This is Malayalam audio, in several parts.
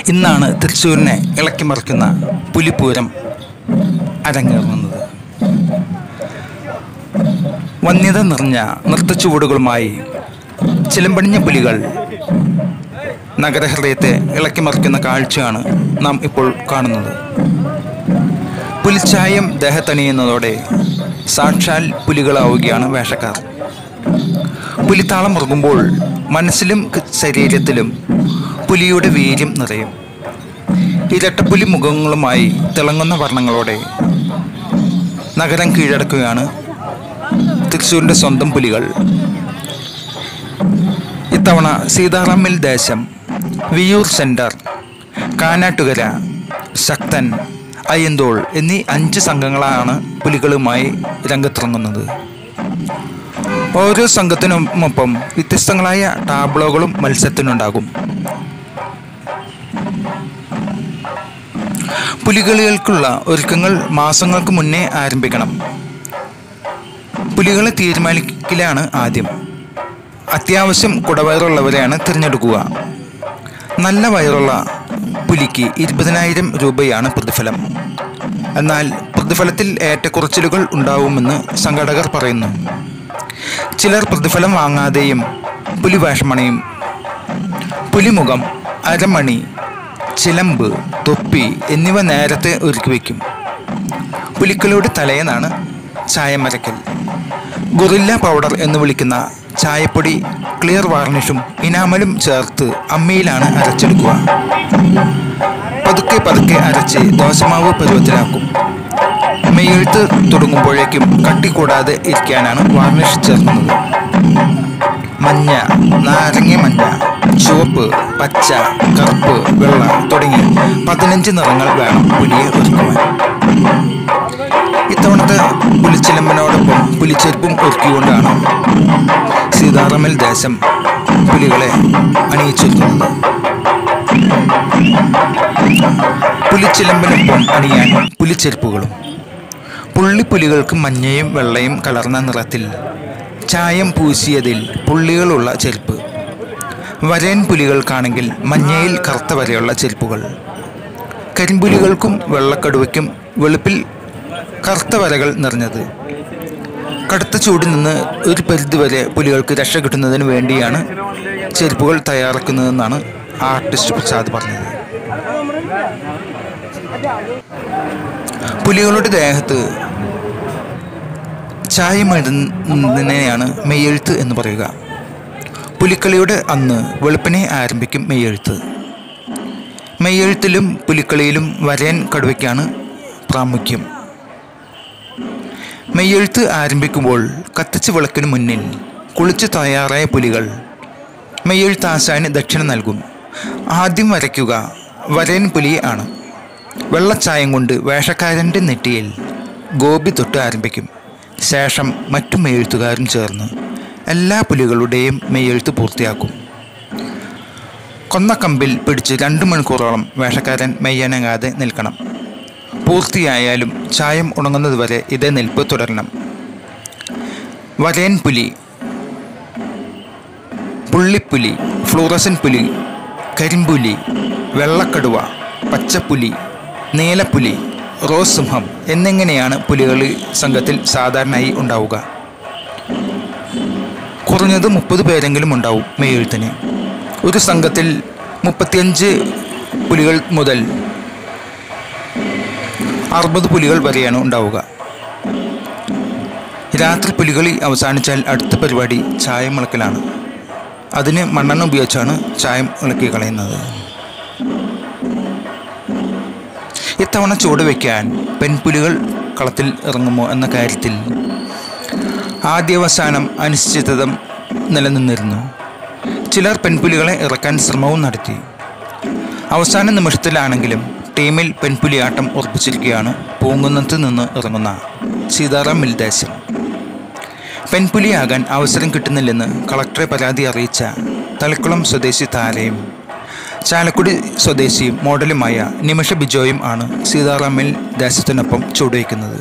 ഇന്നാണ് തൃശ്ശൂരിനെ ഇളക്കിമറിക്കുന്ന പുലിപ്പൂരം അരങ്ങേറുന്നത്. വന്യത നിറഞ്ഞ നൃത്തച്ചുവടുകളുമായി ചിലമ്പണിഞ്ഞ പുലികൾ നഗരഹൃദയത്തെ ഇളക്കിമറിക്കുന്ന കാഴ്ചയാണ് നാം ഇപ്പോൾ കാണുന്നത്. പുലിച്ചായം ദേഹത്തണിയുന്നതോടെ സാക്ഷാൽ പുലികളാവുകയാണ് വേഷക്കാർ. പുലിത്താളം മുറുകുമ്പോൾ മനസ്സിലും ശരീരത്തിലും പുലിയുടെ വീര്യം നിറയും. ഇരട്ടപ്പുലി മുഖങ്ങളുമായി തിളങ്ങുന്ന വർണ്ണങ്ങളോടെ നഗരം കീഴടക്കുകയാണ് തൃശ്ശൂരിൻ്റെ സ്വന്തം പുലികൾ. ഇത്തവണ സീതാറാമിൽ ദേശം, വിയൂർ സെൻറ്റർ, കാനാട്ടുകര, ശക്തൻ, അയ്യന്തോൾ എന്നീ 5 സംഘങ്ങളാണ് പുലികളുമായി രംഗത്തിറങ്ങുന്നത്. ഓരോ സംഘത്തിനുമൊപ്പം വ്യത്യസ്തങ്ങളായ ടാബ്ലോകളും മത്സരത്തിനുണ്ടാകും. പുലികളികൾക്കുള്ള ഒരുക്കങ്ങൾ മാസങ്ങൾക്ക് മുന്നേ ആരംഭിക്കണം. പുലികളെ തീരുമാനിക്കലാണ് ആദ്യം. അത്യാവശ്യം കുടവയറുള്ളവരെയാണ് തിരഞ്ഞെടുക്കുക. നല്ല വയറുള്ള പുലിക്ക് 20,000 രൂപയാണ് പ്രതിഫലം. എന്നാൽ പ്രതിഫലത്തിൽ ഏറ്റക്കുറച്ചിലുകൾ ഉണ്ടാവുമെന്ന് സംഘാടകർ പറയുന്നു. ചിലർ പ്രതിഫലം വാങ്ങാതെയും പുലിവേഷമണിയും. പുലിമുഖം, അരമണി, ചിലമ്പ്, തൊപ്പി എന്നിവ നേരത്തെ ഒരുക്കി വയ്ക്കും. പുലിക്കളുടെ തലേന്നാണ് ചായമരക്കൽ. ഗൊറില്ല പൗഡർ എന്ന് വിളിക്കുന്ന ചായപ്പൊടി, ക്ലിയർ വാർണിഷും ഇനാമലും ചേർത്ത് അമ്മിയിലാണ് അരച്ചെടുക്കുക. പതുക്കെ പതുക്കെ അരച്ച് ദോശമാവ് പരുവത്തിലാക്കും. മെയ്യെഴുത്ത് തുടങ്ങുമ്പോഴേക്കും കട്ടി കൂടാതെ ഇരിക്കാനാണ് വാർണിഷ് ചേർക്കുന്നത്. മഞ്ഞ, നാരങ്ങ മഞ്ഞ, ചുവപ്പ്, പച്ച, കറുപ്പ്, വെള്ള തുടങ്ങി 15 നിറങ്ങൾ വേണം പുലിയെ ഒരുക്കുവാൻ. ഇത്തവണത്തെ പുലിച്ചിലമ്പനോടൊപ്പം പുലിച്ചെരുപ്പും ഒരുക്കിക്കൊണ്ടാണ് സീതാറാമിൽ ദേശം പുലികളെ അണിയിച്ചൊരുക്കുന്നത്. പുലിച്ചിലമ്പനൊപ്പം അണിയാൻ പുലിച്ചെരുപ്പുകളും. പുള്ളിപ്പുലികൾക്ക് മഞ്ഞയും വെള്ളയും കലർന്ന നിറത്തിൽ ചായം പൂശിയതിൽ പുള്ളികളുള്ള ചെരുപ്പ്. വരയൻ പുലികൾക്കാണെങ്കിൽ മഞ്ഞയിൽ കറുത്ത വരെയുള്ള ചെരുപ്പുകൾ. കരിമ്പുലികൾക്കും വെള്ളക്കടുവയ്ക്കും വെളുപ്പിൽ കറുത്ത വരകൾ നിറഞ്ഞത്. കടുത്ത ചൂടിൽ നിന്ന് ഒരു പരിധിവരെ പുലികൾക്ക് രക്ഷ കിട്ടുന്നതിന് വേണ്ടിയാണ് ചെരുപ്പുകൾ തയ്യാറാക്കുന്നതെന്നാണ് ആർട്ടിസ്റ്റ് പ്രസാദ് പറഞ്ഞത്. പുലികളുടെ ദേഹത്ത് ചായമിടുന്നതിനെയാണ് മെയ്യെഴുത്ത് എന്ന് പറയുക. പുലിക്കളിയുടെ അന്ന് വെളുപ്പിനെ ആരംഭിക്കും മെയ്യെഴുത്ത്. മെയ്യെഴുത്തിലും പുലിക്കളിയിലും വരയൻ കടുവയ്ക്കാണ് പ്രാമുഖ്യം. മെയ്യെഴുത്ത് ആരംഭിക്കുമ്പോൾ കത്തിച്ച് വിളക്കിന് മുന്നിൽ കുളിച്ച് തയ്യാറായ പുലികൾ മെയ്യെഴുത്താശാന് ദക്ഷിണ നൽകും. ആദ്യം വരയ്ക്കുക വരയൻ പുലിയെ ആണ്. വെള്ളച്ചായം കൊണ്ട് വേഷക്കാരൻ്റെ നെറ്റിയിൽ ഗോപി തൊട്ട് ആരംഭിക്കും. ശേഷം മറ്റു മെയ്യെഴുത്തുകാരും ചേർന്ന് എല്ലാ പുലികളുടെയും മെയ്യെഴുത്ത് പൂർത്തിയാക്കും. കൊന്നക്കമ്പിൽ പിടിച്ച് 2 മണിക്കൂറോളം വേഷക്കാരൻ മെയ്യനങ്ങാതെ നിൽക്കണം. പൂർത്തിയായാലും ചായം ഉണങ്ങുന്നതുവരെ ഇതേ നിൽപ്പ് തുടരണം. വരയൻ പുലി, പുള്ളിപ്പുലി, ഫ്ലൂറസൻ പുലി, കരിമ്പുലി, വെള്ളക്കടുവ, പച്ചപ്പുലി, നീലപ്പുലി, റോസ് സിംഹം എന്നിങ്ങനെയാണ് പുലികളി സംഘത്തിൽ സാധാരണയായി ഉണ്ടാവുക. കുറഞ്ഞത് 30 പേരെങ്കിലും ഉണ്ടാവും മെയ്യെഴുത്തിന്. ഒരു സംഘത്തിൽ 35 പുലികൾ മുതൽ 60 പുലികൾ വരെയാണ് ഉണ്ടാവുക. രാത്രി പുലികളി അവസാനിച്ചാൽ അടുത്ത പരിപാടി ചായം ഇളക്കലാണ്. അതിന് മണ്ണെണ്ണ ഉപയോഗിച്ചാണ് ചായം ഇളക്കി കളയുന്നത്. ഇത്തവണ ചുവട് വയ്ക്കാൻ പെൺപുലികൾ കളത്തിൽ ഇറങ്ങുമോ എന്ന കാര്യത്തിൽ ആദ്യാവസാനം അനിശ്ചിതത നിലനിന്നിരുന്നു. ചിലർ പെൺപുലികളെ ഇറക്കാൻ ശ്രമവും നടത്തി. അവസാന നിമിഷത്തിലാണെങ്കിലും ടീമിൽ പെൺപുലിയാട്ടം ഉറപ്പിച്ചിരിക്കുകയാണ് പൂങ്കുന്നത്ത് നിന്ന് ഇറങ്ങുന്ന സീതാറാമിൽ ദേശം. പെൺപുലിയാകാൻ അവസരം കിട്ടുന്നില്ലെന്ന് കളക്ടറെ പരാതി അറിയിച്ച തളിക്കുളം സ്വദേശി താരയും ചാലക്കുടി സ്വദേശിയും മോഡലുമായ നിമിഷ ബിജോയും ആണ് സീതാറാമിൽ ദേശത്തിനൊപ്പം ചുവടുവയ്ക്കുന്നത്.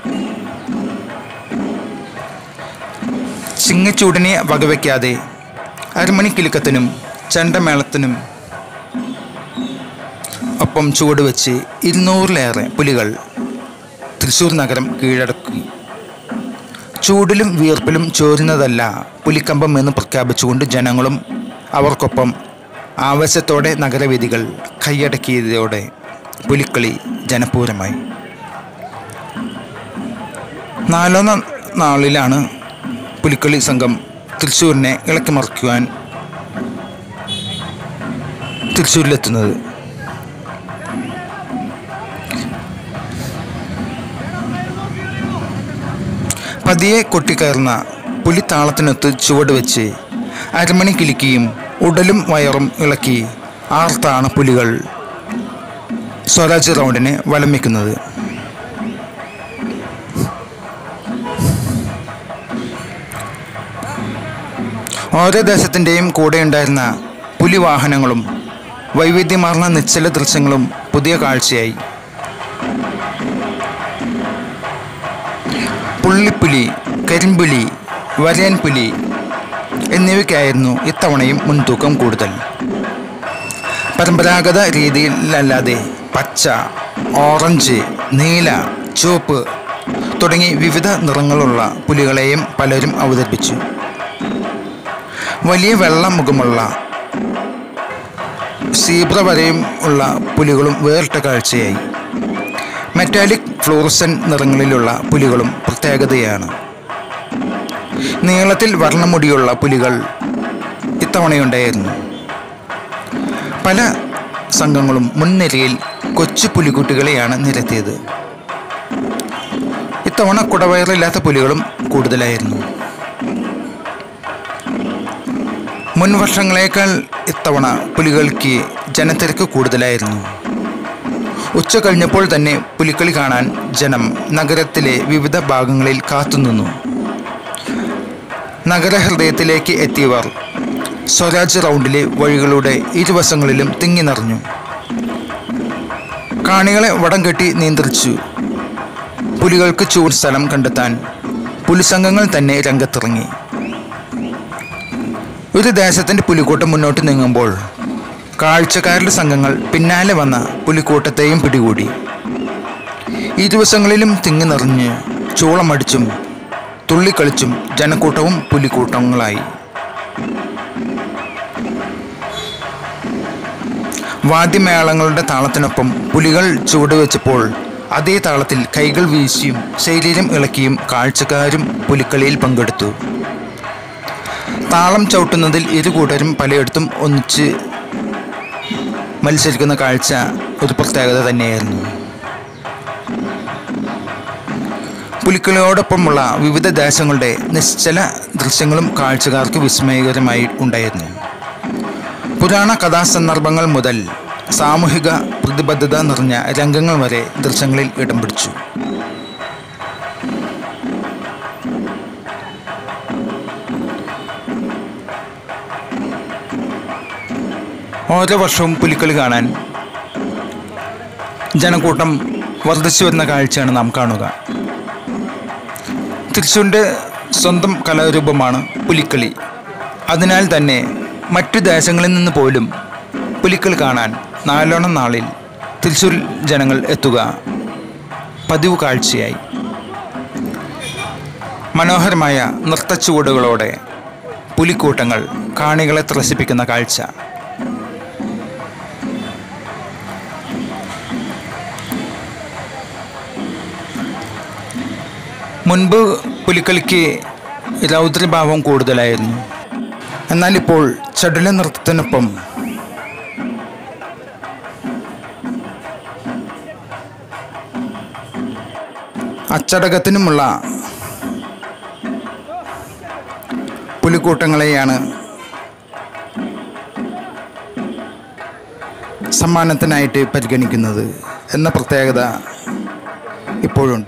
ചിങ്ങച്ചൂടിനെ വകവയ്ക്കാതെ അരമണിക്കിലുക്കത്തിനും ചെണ്ടമേളത്തിനും തലത്തിനൊപ്പം ചുവടുവെച്ച് 200-ലേറെ പുലികൾ തൃശ്ശൂർ നഗരം കീഴടക്കി. ചൂടിലും വിയർപ്പിലും ചോരുന്നതല്ല പുലിക്കമ്പം എന്ന് പ്രഖ്യാപിച്ചുകൊണ്ട് ജനങ്ങളും അവർക്കൊപ്പം ആവേശത്തോടെ നഗരവേദികൾ കൈയടക്കിയതോടെ പുലിക്കളി ജനപൂരമായി. 4ാം നാളിലാണ് പുലിക്കളി സംഘം തൃശ്ശൂരിനെ ഇളക്കിമറിക്കുവാൻ തൃശ്ശൂരിലെത്തുന്നത്. പതിയെ കൊട്ടിക്കയറുന്ന പുലി താളത്തിനൊത്ത് ചുവടുവെച്ച് അരമണി കിലുക്കിയും ഉടലും വയറും ഇളക്കി ആർത്താണ് പുലികൾ സ്വരാജ് റൗണ്ടിനെ വലം വയ്ക്കുന്നത്. ഓരോ ദേശത്തിൻ്റെയും കൂടെയുണ്ടായിരുന്ന പുലിവാഹനങ്ങളും വൈവിധ്യമാർന്ന നിശ്ചല ദൃശ്യങ്ങളും പുതിയ കാഴ്ചയായി. പുള്ളിപ്പുലി, കരിമ്പുലി, വരയൻ പുലി എന്നിവയ്ക്കായിരുന്നു ഇത്തവണയും മുൻതൂക്കം കൂടുതൽ. പരമ്പരാഗത രീതിയിലല്ലാതെ പച്ച, ഓറഞ്ച്, നീല, ചുവപ്പ് തുടങ്ങി വിവിധ നിറങ്ങളുള്ള പുലികളെയും പലരും അവതരിപ്പിച്ചു. വലിയ വെള്ള മുഖമുള്ള സീബ്ര വരെയും ഉള്ള പുലികളും വേറിട്ട കാഴ്ചയായി. മെറ്റാലിക് ഫ്ലൂറസെൻ്റ് നിറങ്ങളിലുള്ള പുലികളും പ്രത്യേകതയാണ്. നീളത്തിൽ വർണ്ണമുടിയുള്ള പുലികൾ ഇത്തവണയുണ്ടായിരുന്നു. പല സംഘങ്ങളും മുൻനിരയിൽ കൊച്ചു പുലിക്കുട്ടികളെയാണ് നിരത്തിയത്. ഇത്തവണ കുടവയറില്ലാത്ത പുലികളും കൂടുതലായിരുന്നു. മുൻ വർഷങ്ങളേക്കാൾ ഇത്തവണ പുലികൾക്ക് ജനത്തിരക്ക് കൂടുതലായിരുന്നു. ഉച്ച കഴിഞ്ഞപ്പോൾ തന്നെ പുലിക്കളി കാണാൻ ജനം നഗരത്തിലെ വിവിധ ഭാഗങ്ങളിൽ കാത്തുനിന്നു. നഗരഹൃദയത്തിലേക്ക് എത്തിയവർ സ്വരാജ് റൗണ്ടിലെ വഴികളുടെ ഇരുവശങ്ങളിലും തിങ്ങി നിറഞ്ഞു. കാണികളെ വടം കെട്ടി നിയന്ത്രിച്ചു. പുലികൾക്ക് ചൂട് സ്ഥലം കണ്ടെത്താൻ പുലിസംഘങ്ങൾ തന്നെ രംഗത്തിറങ്ങി. ഒരു ദേശത്തിൻ്റെ പുലിക്കൂട്ടം മുന്നോട്ട് നീങ്ങുമ്പോൾ കാഴ്ചക്കാരുടെ സംഘങ്ങൾ പിന്നാലെ വന്ന പുലിക്കൂട്ടത്തെയും പിടികൂടി. ഇരുവശങ്ങളിലും തിങ്ങി നിറഞ്ഞ് ചൂളമടിച്ചും തുള്ളിക്കളിച്ചും ജനക്കൂട്ടവും പുലിക്കൂട്ടങ്ങളായി. വാദ്യമേളങ്ങളുടെ താളത്തിനൊപ്പം പുലികൾ ചുവടുവെച്ചപ്പോൾ അതേ താളത്തിൽ കൈകൾ വീശിയും ശരീരം ഇളക്കിയും കാഴ്ചക്കാരും പുലിക്കളിയിൽ പങ്കെടുത്തു. താളം ചവിട്ടുന്നതിൽ ഇരുകൂട്ടരും പലയിടത്തും ഒന്നിച്ച് മത്സരിക്കുന്ന കാഴ്ച ഒരു പ്രത്യേകത തന്നെയായിരുന്നു. പുലിക്കളിയോടൊപ്പമുള്ള വിവിധ ദേശങ്ങളുടെ നിശ്ചല ദൃശ്യങ്ങളും കാഴ്ചക്കാർക്ക് വിസ്മയകരമായി ഉണ്ടായിരുന്നു. പുരാണ കഥാസന്ദർഭങ്ങൾ മുതൽ സാമൂഹിക പ്രതിബദ്ധത നിറഞ്ഞ രംഗങ്ങൾ വരെ ദൃശ്യങ്ങളിൽ ഇടം പിടിച്ചു. ഓരോ വർഷവും പുലിക്കളി കാണാൻ ജനക്കൂട്ടം വർദ്ധിച്ചു വരുന്ന കാഴ്ചയാണ് നാം കാണുക. തൃശ്ശൂരിൻ്റെ സ്വന്തം കലാരൂപമാണ് പുലിക്കളി. അതിനാൽ തന്നെ മറ്റു ദേശങ്ങളിൽ നിന്ന് പോലും പുലിക്കളി കാണാൻ 4ാം നാളിൽ തൃശ്ശൂർ ജനങ്ങൾ എത്തുക പതിവ് കാഴ്ചയായി. മനോഹരമായ നൃത്തച്ചുവടുകളോടെ പുലിക്കൂട്ടങ്ങൾ കാണികളെ ത്രസിപ്പിക്കുന്ന കാഴ്ച. മുൻപ് പുലിക്കളിക്ക് രൗദ്രഭാവം കൂടുതലായിരുന്നു. എന്നാൽ ഇപ്പോൾ ചടുല നൃത്തത്തിനൊപ്പം അച്ചടക്കത്തിനുമുള്ള പുലിക്കൂട്ടങ്ങളെയാണ് സമ്മാനത്തിനായിട്ട് പരിഗണിക്കുന്നത് എന്ന പ്രത്യേകത ഇപ്പോഴുണ്ട്.